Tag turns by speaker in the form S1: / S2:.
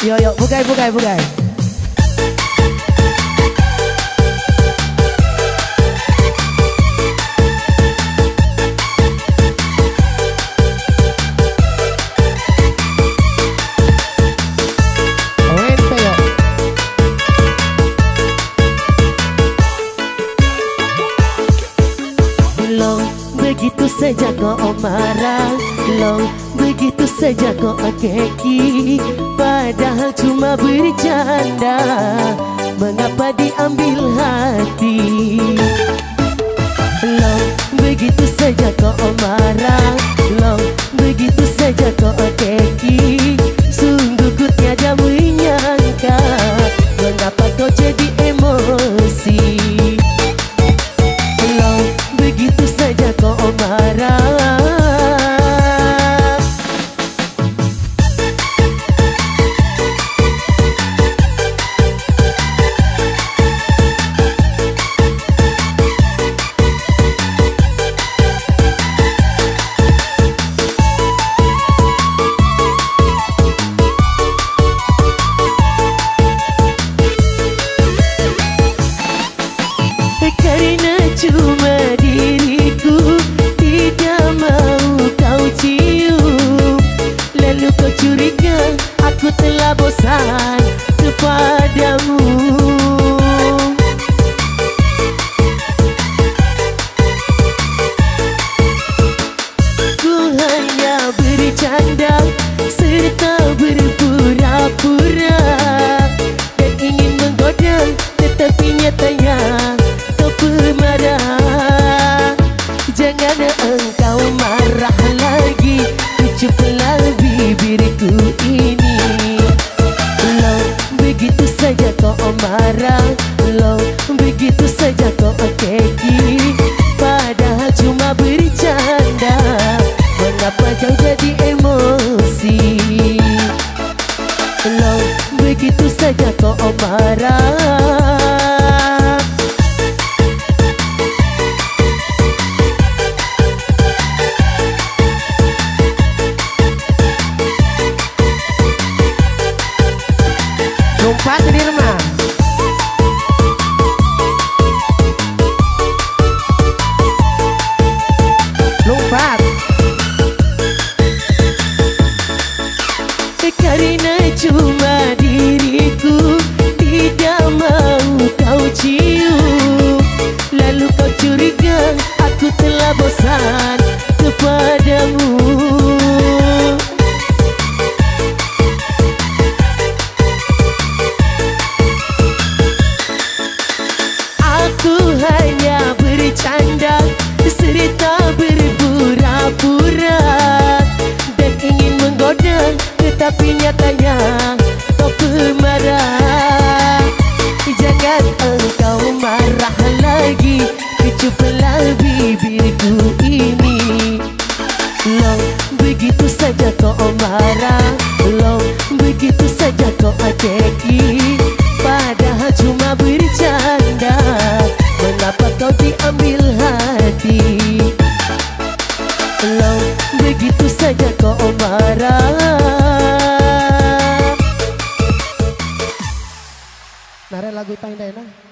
S1: Yo yo, bukai.
S2: Begitu saja kau marah, long begitu saja kau keki. Padahal cuma bercanda, mengapa diambil hati? Long begitu saja kau marah, long begitu saja kau keki. Sungguh ku tiada menyangka, mengapa kau jadi emosi? Begitu saja kau marah. Karena cuma diriku tidak mau kau cium, lalu kau curiga aku telah bosan kepadamu. Ku hanya bercanda serta berpura-pura dan ingin menggoda, tetapi nyatanya pemarah. Jangan engkau marah lagi, kecuplah bibirku ini. Long begitu saja kau marah, long begitu saja kau keki. Padahal cuma bercanda, mengapa kau jadi emosi? Long begitu saja kau marah. Lompat di rumah. Lompat. Karena cuma diriku tidak mau kau cium, lalu kau curiga aku telah bosan kepadamu. Hanya bercanda serta berpura-pura dan ingin menggoda, tetapi nyatanya kau pemarah. Jangan engkau marah lagi, kecuplah bibirku ini. Long begitu saja kau marah, long begitu saja kau keki. Padahal cuma bercanda, mengapa kau diambil hati? Long begitu saja kau marah.
S1: Nara lagu tang dena.